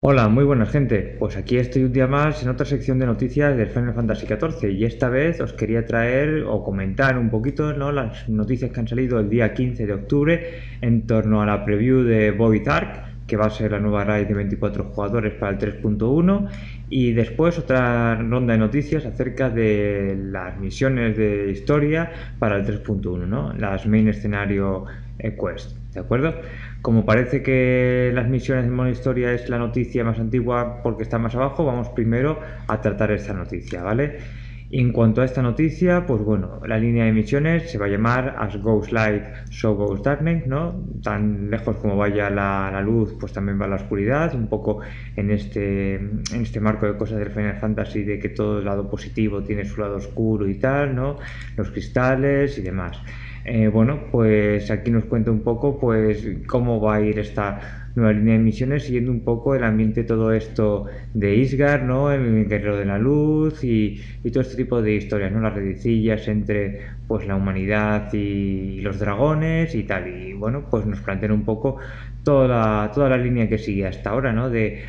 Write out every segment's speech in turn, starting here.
Hola, muy buenas gente. Pues aquí estoy un día más en otra sección de noticias del Final Fantasy XIV y esta vez os quería traer o comentar un poquito, ¿no?, las noticias que han salido el día 15 de octubre en torno a la preview de Void Ark, que va a ser la nueva raid de 24 jugadores para el 3.1, y después otra ronda de noticias acerca de las misiones de historia para el 3.1, ¿no?, las main escenario quest, ¿de acuerdo? Como parece que las misiones de modo historia es la noticia más antigua porque está más abajo, vamos primero a tratar esta noticia, ¿vale? Y en cuanto a esta noticia, pues bueno, la línea de misiones se va a llamar As Goes Light, So Goes Darkness, ¿no? Tan lejos como vaya la luz, pues también va la oscuridad, un poco en este marco de cosas del Final Fantasy, de que todo el lado positivo tiene su lado oscuro y tal, ¿no? Los cristales y demás. Bueno, pues aquí nos cuenta un poco pues cómo va a ir esta nueva línea de misiones, siguiendo un poco el ambiente, todo esto de Isgard, ¿no?, el Guerrero de la Luz y todo este tipo de historias, ¿no?, las redecillas entre pues la humanidad y los dragones y tal. Y bueno, pues nos plantean un poco toda la línea que sigue hasta ahora, ¿no?, de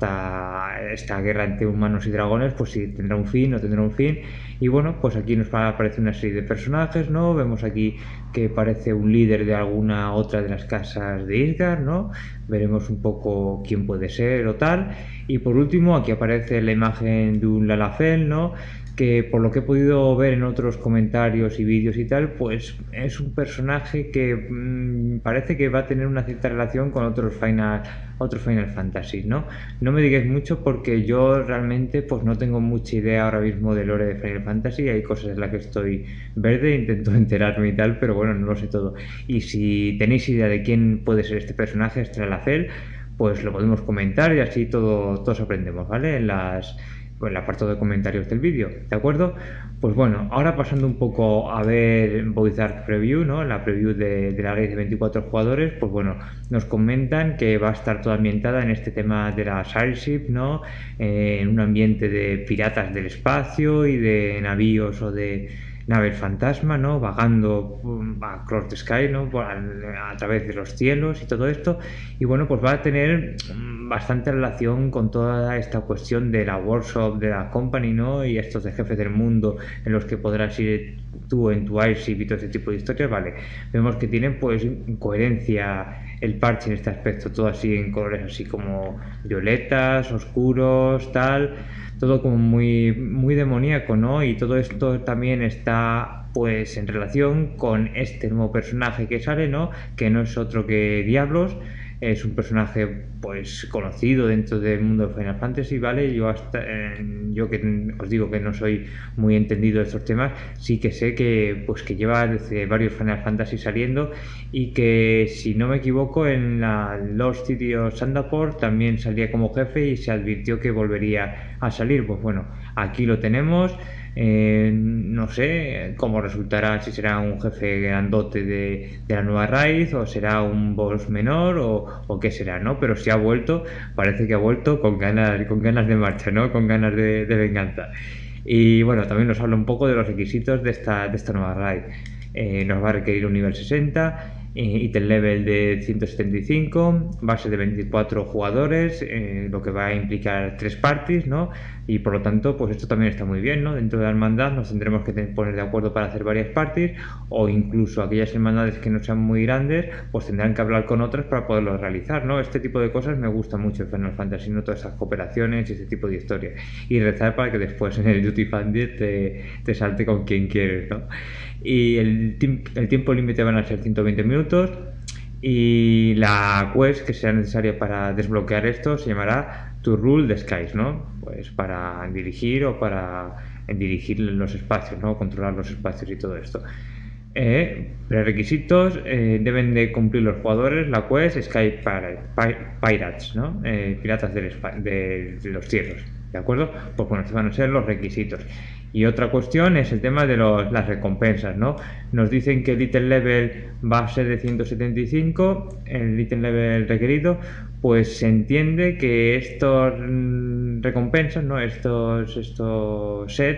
hasta esta guerra entre humanos y dragones, pues si tendrá un fin, no tendrá un fin. Y bueno, pues aquí nos aparece una serie de personajes, ¿no? Vemos aquí que parece un líder de alguna otra de las casas de Isgard, ¿no? Veremos un poco quién puede ser o tal. Y por último, aquí aparece la imagen de un Lalafell, ¿no?, que por lo que he podido ver en otros comentarios y vídeos y tal, pues es un personaje que parece que va a tener una cierta relación con otros Final Fantasy, ¿no? No me digáis mucho porque yo realmente pues no tengo mucha idea ahora mismo del lore de Final Fantasy, hay cosas en las que estoy verde, intento enterarme y tal, pero bueno, no lo sé todo. Y si tenéis idea de quién puede ser este personaje, este Lalafell, pues lo podemos comentar y así todos aprendemos, ¿vale? En el apartado de comentarios del vídeo, ¿de acuerdo? Pues bueno, ahora pasando un poco a ver Void Ark Preview, ¿no?, la preview de la raid de 24 jugadores, pues bueno, nos comentan que va a estar toda ambientada en este tema de la Starship, ¿no?, en un ambiente de piratas del espacio y de navíos o de naves fantasma, ¿no?, vagando across the sky, ¿no?, a través de los cielos y todo esto. Y bueno, pues va a tener bastante relación con toda esta cuestión de la workshop de la company, ¿no?, y estos de jefes del mundo en los que podrás ir tú en tu airship y todo ese tipo de historias. Vale, vemos que tienen pues coherencia el parche en este aspecto, todo así en colores así como violetas, oscuros, tal, todo como muy demoníaco, ¿no? Y todo esto también está pues en relación con este nuevo personaje que sale, ¿no?, que no es otro que Diablos. Es un personaje pues conocido dentro del mundo de Final Fantasy, ¿vale? Yo que os digo que no soy muy entendido de estos temas, sí que sé que pues que lleva desde varios Final Fantasy saliendo, y que si no me equivoco en la Lost City of Sandaport también salía como jefe y se advirtió que volvería a salir. Pues bueno, aquí lo tenemos. No sé cómo resultará, si será un jefe grandote de la nueva raíz o será un boss menor o qué será, ¿no? Pero si ha vuelto, parece que ha vuelto con ganas de marcha, ¿no?, con ganas de venganza. Y bueno, también nos habla un poco de los requisitos de esta nueva raid. Nos va a requerir un nivel 60, item level de 175, base de 24 jugadores, lo que va a implicar 3 parties, ¿no? Y por lo tanto, pues esto también está muy bien, ¿no? Dentro de la hermandad nos tendremos que poner de acuerdo para hacer varias parties, o incluso aquellas hermandades que no sean muy grandes, pues tendrán que hablar con otras para poderlo realizar, ¿no? Este tipo de cosas me gusta mucho en Final Fantasy, ¿no?, todas esas cooperaciones y este tipo de historias. Y rezar para que después en el Duty Funded te salte con quien quieres, ¿no? Y el tiempo límite van a ser 120 minutos, y la quest que será necesaria para desbloquear esto se llamará To Rule the Skies, ¿no?, pues para dirigir o para dirigir los espacios, ¿no?, controlar los espacios y todo esto. Prerequisitos: deben de cumplir los jugadores la quest Sky Pirates, ¿no?, piratas de los cielos, ¿de acuerdo? Pues bueno, estos van a ser los requisitos. Y otra cuestión es el tema de las recompensas, ¿no? Nos dicen que el item level va a ser de 175, el item level requerido, pues se entiende que estos recompensas, ¿no?, estos sets,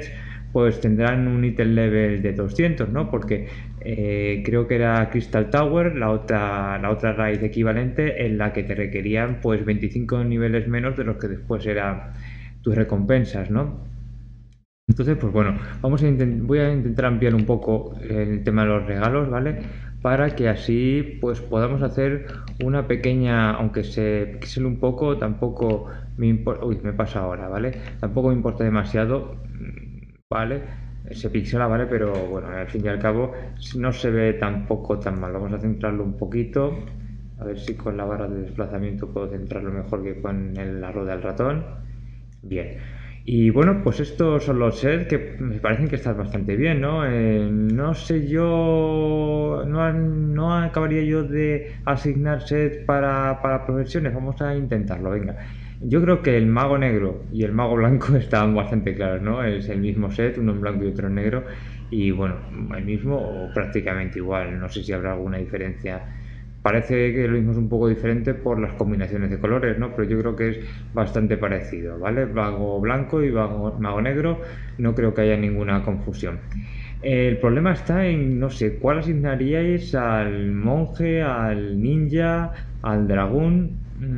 pues tendrán un item level de 200, ¿no? Porque creo que era Crystal Tower, la otra raíz equivalente, en la que te requerían pues 25 niveles menos de los que después eran tus recompensas, ¿no? Entonces, pues bueno, voy a intentar ampliar un poco el tema de los regalos, ¿vale? Para que así pues podamos hacer una pequeña, aunque se pixele un poco, tampoco me importa, uy, me pasa ahora, ¿vale? Tampoco me importa demasiado, ¿vale? Se pixela, ¿vale? Pero bueno, al fin y al cabo no se ve tampoco tan mal. Vamos a centrarlo un poquito, a ver si con la barra de desplazamiento puedo centrarlo mejor que con la rueda del ratón. Bien. Y bueno, pues estos son los sets que me parecen que están bastante bien, ¿no? No sé yo, no acabaría yo de asignar sets para profesiones, vamos a intentarlo, venga. Yo creo que el mago negro y el mago blanco están bastante claros, ¿no? Es el mismo set, uno en blanco y otro en negro, y bueno, el mismo o prácticamente igual, no sé si habrá alguna diferencia. Parece que lo mismo es un poco diferente por las combinaciones de colores, ¿no? Pero yo creo que es bastante parecido, ¿vale? Mago blanco y mago negro, no creo que haya ninguna confusión. El problema está en, no sé, ¿cuál asignaríais al monje, al ninja, al dragón?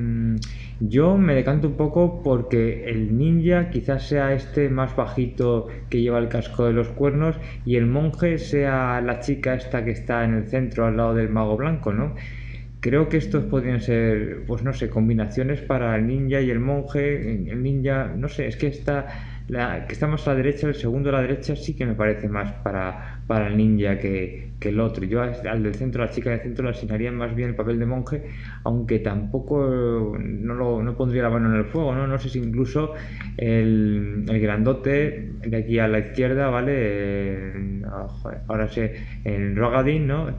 Yo me decanto un poco porque el ninja quizás sea este más bajito que lleva el casco de los cuernos y el monje sea la chica esta que está en el centro al lado del mago blanco, ¿no? Creo que estos podrían ser, pues no sé, combinaciones para el ninja y el monje. El ninja, no sé, es que la que está más a la derecha, el segundo a la derecha sí que me parece más para el ninja que el otro. Yo al del centro, a la chica del centro, le asignaría más bien el papel de monje, aunque tampoco no pondría la mano en el fuego, ¿no? No sé si incluso el grandote de aquí a la izquierda, ¿vale? Ahora sé, el Rogadin, ¿no?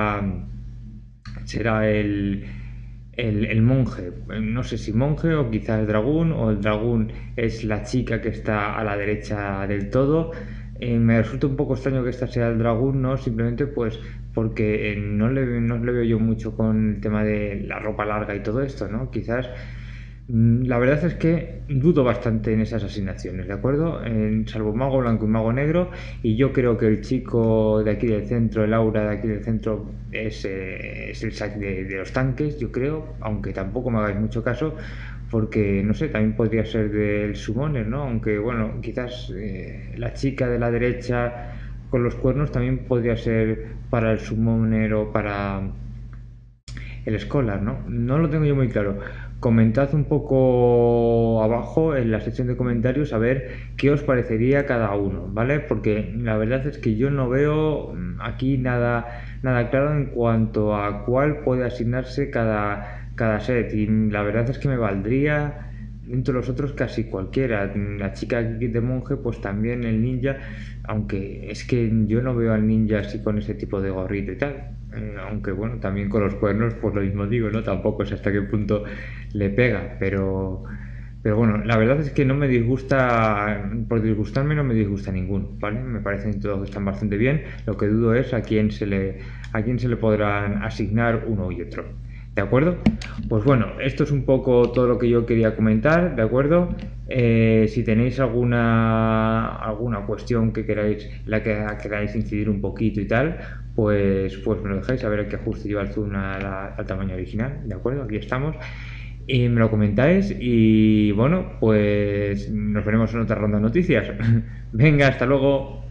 Será el monje, no sé si monje o quizás dragón, o el dragón es la chica que está a la derecha del todo. Me resulta un poco extraño que esta sea el dragón, ¿no? Simplemente pues porque no le veo yo mucho con el tema de la ropa larga y todo esto, ¿no? Quizás la verdad es que dudo bastante en esas asignaciones, ¿de acuerdo? Salvo mago blanco y mago negro, y yo creo que el chico de aquí del centro, el aura de aquí del centro, es el sac de los tanques, yo creo, aunque tampoco me hagáis mucho caso, porque no sé, también podría ser del summoner, ¿no? Aunque bueno, quizás la chica de la derecha con los cuernos también podría ser para el summoner o para el Scholar, ¿no? No lo tengo yo muy claro. Comentad un poco abajo en la sección de comentarios a ver qué os parecería cada uno, ¿vale? Porque la verdad es que yo no veo aquí nada claro en cuanto a cuál puede asignarse cada set, y la verdad es que me valdría entre los otros casi cualquiera. La chica de monje, pues también el ninja, aunque es que yo no veo al ninja así con ese tipo de gorrito y tal. Aunque bueno, también con los cuernos, pues lo mismo digo, ¿no? Tampoco sé hasta qué punto le pega, pero bueno, la verdad es que no me disgusta, por disgustarme no me disgusta ninguno, ¿vale? Me parecen todos que están bastante bien. Lo que dudo es a quién se le podrán asignar uno y otro. ¿De acuerdo? Pues bueno, esto es un poco todo lo que yo quería comentar, ¿de acuerdo? Si tenéis alguna cuestión que queráis, queráis incidir un poquito y tal, pues me lo dejáis, a ver qué ajuste lleva el zoom al tamaño original, ¿de acuerdo? Aquí estamos. Y me lo comentáis y bueno, pues nos veremos en otra ronda de noticias. Venga, hasta luego.